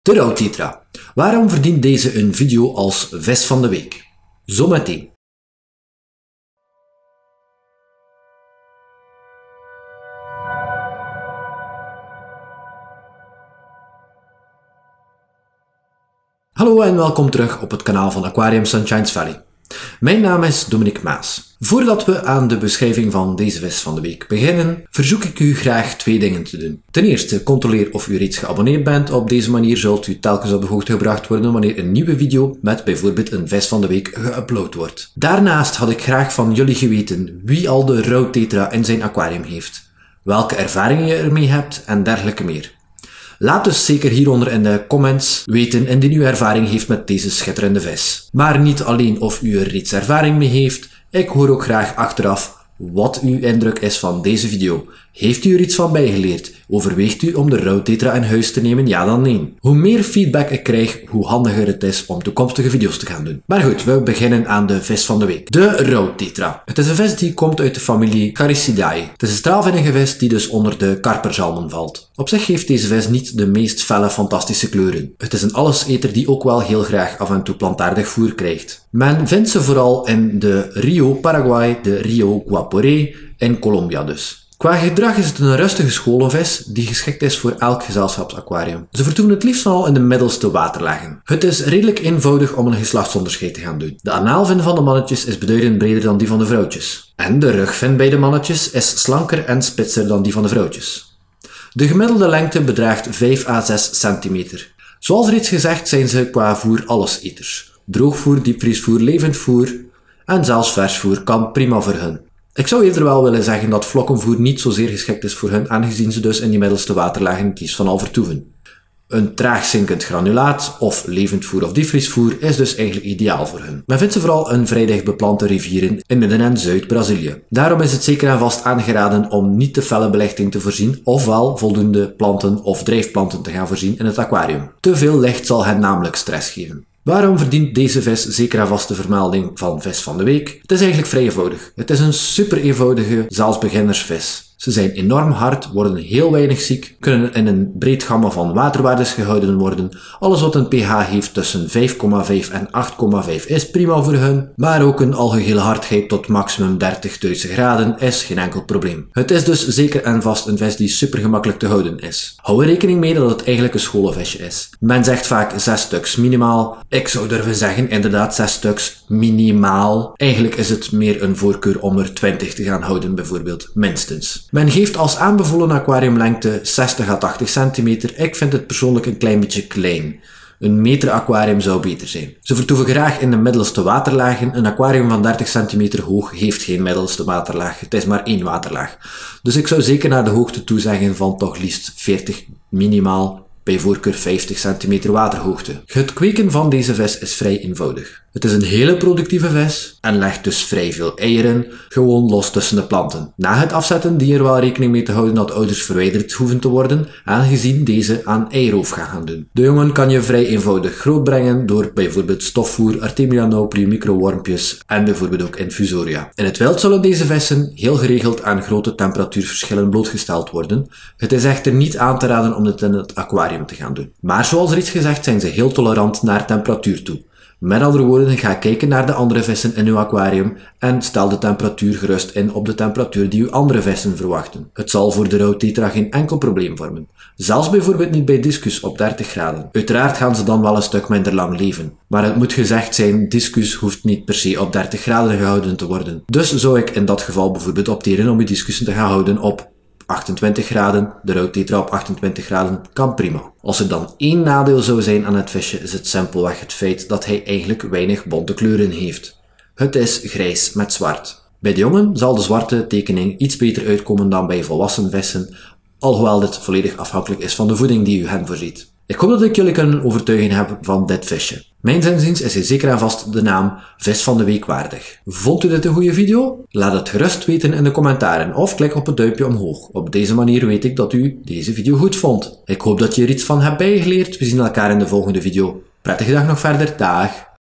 De rouwtetra. Waarom verdient deze een video als vis van de week? Zometeen. Hallo en welkom terug op het kanaal van Aquarium Sunshine's Valley. Mijn naam is Dominique Maas. Voordat we aan de beschrijving van deze vis van de week beginnen, verzoek ik u graag twee dingen te doen. Ten eerste, controleer of u reeds geabonneerd bent. Op deze manier zult u telkens op de hoogte gebracht worden wanneer een nieuwe video met bijvoorbeeld een vis van de week geüpload wordt. Daarnaast had ik graag van jullie geweten wie al de rouwtetra in zijn aquarium heeft, welke ervaringen je ermee hebt en dergelijke meer. Laat dus zeker hieronder in de comments weten indien u ervaring heeft met deze schitterende vis. Maar niet alleen of u er reeds ervaring mee heeft, ik hoor ook graag achteraf wat uw indruk is van deze video. Heeft u er iets van bijgeleerd? Overweegt u om de rouwtetra in huis te nemen? Ja dan nee. Hoe meer feedback ik krijg, hoe handiger het is om toekomstige video's te gaan doen. Maar goed, we beginnen aan de vis van de week. De rouwtetra. Het is een vis die komt uit de familie Charicidae. Het is een straalvinnige vis die dus onder de karperzalmen valt. Op zich heeft deze vis niet de meest felle fantastische kleuren. Het is een alleseter die ook wel heel graag af en toe plantaardig voer krijgt. Men vindt ze vooral in de Rio Paraguay, de Rio Guaporé en Colombia dus. Qua gedrag is het een rustige scholenvis die geschikt is voor elk gezelschapsaquarium. Ze vertoeven het liefst al in de middelste waterlagen. Het is redelijk eenvoudig om een geslachtsonderscheid te gaan doen. De anaalvin van de mannetjes is beduidend breder dan die van de vrouwtjes. En de rugvin bij de mannetjes is slanker en spitser dan die van de vrouwtjes. De gemiddelde lengte bedraagt 5 à 6 centimeter. Zoals reeds gezegd zijn ze qua voer alleseters. Droogvoer, diepvriesvoer, levend voer en zelfs versvoer kan prima voor hun. Ik zou eerder wel willen zeggen dat vlokkenvoer niet zozeer geschikt is voor hun, aangezien ze dus in die middelste waterlagen kies van al vertoeven. Een traag zinkend granulaat of levend voer of diepvriesvoer is dus eigenlijk ideaal voor hun. Men vindt ze vooral in vrij dicht beplante rivieren in Midden- en Zuid-Brazilië. Daarom is het zeker en vast aangeraden om niet te felle belichting te voorzien, ofwel voldoende planten of drijfplanten te gaan voorzien in het aquarium. Te veel licht zal hen namelijk stress geven. Waarom verdient deze vis zeker en vast de vermelding van vis van de week? Het is eigenlijk vrij eenvoudig. Het is een super eenvoudige, zelfs beginnersvis. Ze zijn enorm hard, worden heel weinig ziek, kunnen in een breed gamma van waterwaardes gehouden worden. Alles wat een pH heeft tussen 5,5 en 8,5 is prima voor hun, maar ook een algehele hardheid tot maximum 30 Duitse graden is geen enkel probleem. Het is dus zeker en vast een vis die super gemakkelijk te houden is. Hou er rekening mee dat het eigenlijk een scholenvisje is. Men zegt vaak 6 stuks minimaal. Ik zou durven zeggen inderdaad 6 stuks minimaal. Eigenlijk is het meer een voorkeur om er 20 te gaan houden bijvoorbeeld, minstens. Men geeft als aanbevolen aquariumlengte 60 à 80 centimeter. Ik vind het persoonlijk een klein beetje klein. Een meter aquarium zou beter zijn. Ze vertoeven graag in de middelste waterlagen. Een aquarium van 30 centimeter hoog heeft geen middelste waterlaag. Het is maar één waterlaag. Dus ik zou zeker naar de hoogte toe zeggen van toch liefst 40 minimaal. Bij voorkeur 50 centimeter waterhoogte. Het kweken van deze vis is vrij eenvoudig. Het is een hele productieve vis en legt dus vrij veel eieren, gewoon los tussen de planten. Na het afzetten dien je er wel rekening mee te houden dat ouders verwijderd hoeven te worden, aangezien deze aan eiroof gaan doen. De jongen kan je vrij eenvoudig grootbrengen door bijvoorbeeld stofvoer, Artemia naupri, microwormpjes en bijvoorbeeld ook infusoria. In het wild zullen deze vissen heel geregeld aan grote temperatuurverschillen blootgesteld worden. Het is echter niet aan te raden om dit in het aquarium te gaan doen. Maar zoals reeds gezegd zijn ze heel tolerant naar temperatuur toe. Met andere woorden, ga kijken naar de andere vissen in uw aquarium en stel de temperatuur gerust in op de temperatuur die uw andere vissen verwachten. Het zal voor de rouwtetra geen enkel probleem vormen. Zelfs bijvoorbeeld niet bij discus op 30 graden. Uiteraard gaan ze dan wel een stuk minder lang leven. Maar het moet gezegd zijn, discus hoeft niet per se op 30 graden gehouden te worden. Dus zou ik in dat geval bijvoorbeeld opteren om uw discussen te gaan houden op 28 graden, de rouwtetra op 28 graden kan prima. Als er dan één nadeel zou zijn aan het visje, is het simpelweg het feit dat hij eigenlijk weinig bonte kleuren heeft. Het is grijs met zwart. Bij de jongen zal de zwarte tekening iets beter uitkomen dan bij volwassen vissen, alhoewel dit volledig afhankelijk is van de voeding die u hen voorziet. Ik hoop dat ik jullie kan overtuigen heb van dit visje. Mijns inziens is hij zeker en vast de naam vis van de week waardig. Vond u dit een goede video? Laat het gerust weten in de commentaren of klik op het duimpje omhoog. Op deze manier weet ik dat u deze video goed vond. Ik hoop dat je er iets van hebt bijgeleerd. We zien elkaar in de volgende video. Prettige dag nog verder. Dag!